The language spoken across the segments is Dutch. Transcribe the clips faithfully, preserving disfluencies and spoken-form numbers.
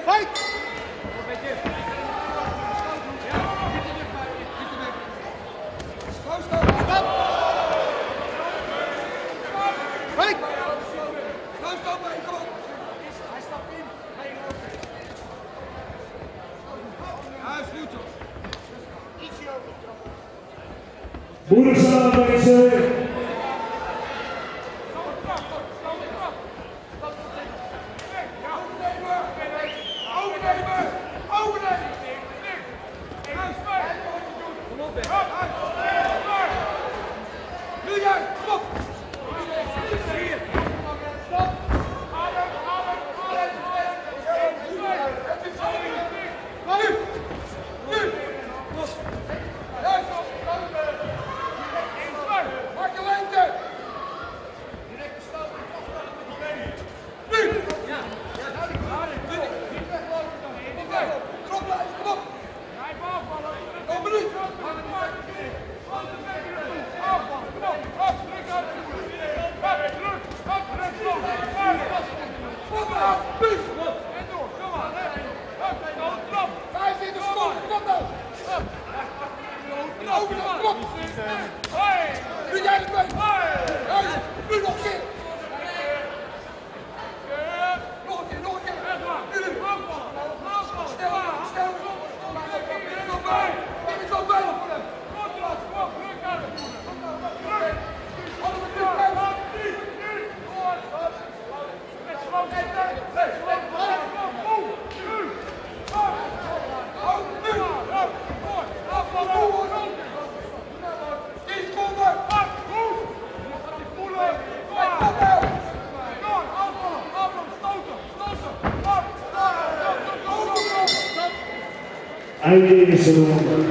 Boerenzaal mensen. Einde eerste ronde.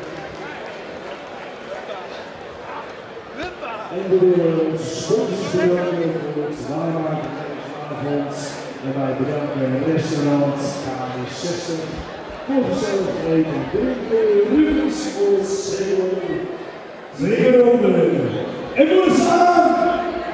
En we willen onze sponsors bedanken voor het waarmaken van vanavond. En wij bedanken het restaurant K zestig voor gezellig eten en drinken. Rubens voor Zeeland. Tweede ronde. En we staan!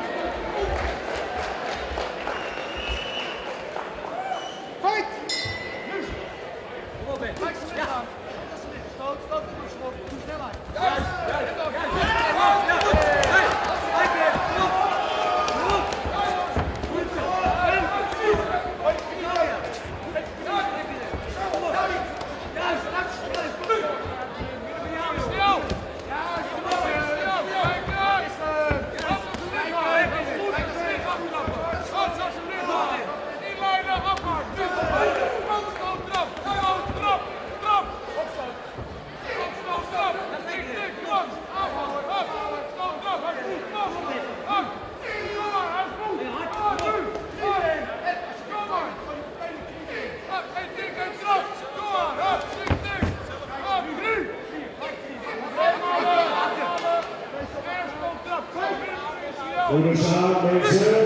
Boerenzaal mensen.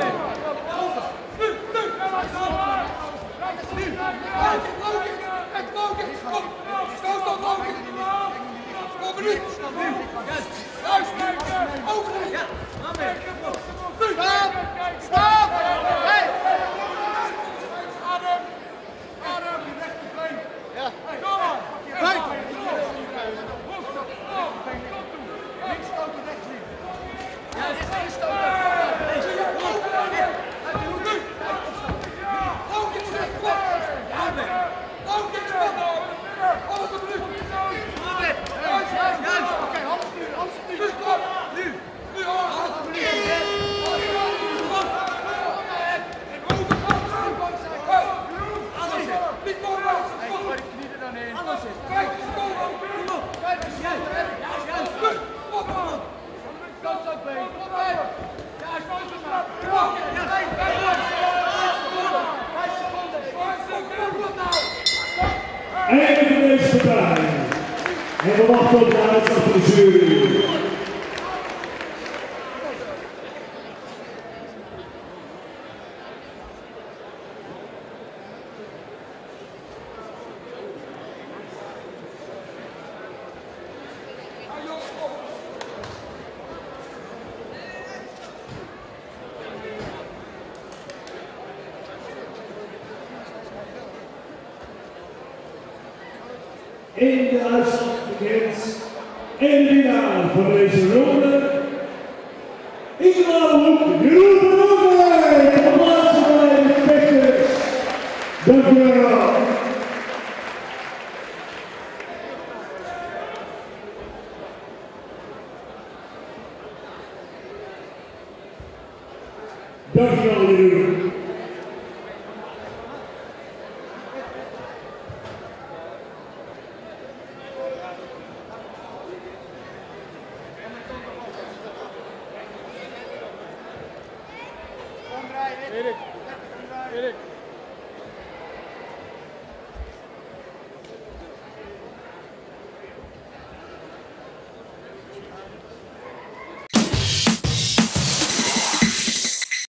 Einde van deze partij. En we wachten op de uitslag van de jury. in de uitslag bekend. En de winnaar van deze ronde is namelijk Jeroen van Oorwijk, de laatste bij de vechters. Dank u wel. Dank u wel, Jeroen. Erik, Erik.